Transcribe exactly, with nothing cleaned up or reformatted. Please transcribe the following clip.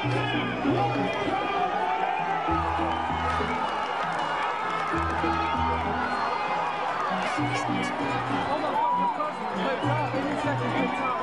Hold on, hold on, hold on. Wait, Tom, give me a second, wait, Tom.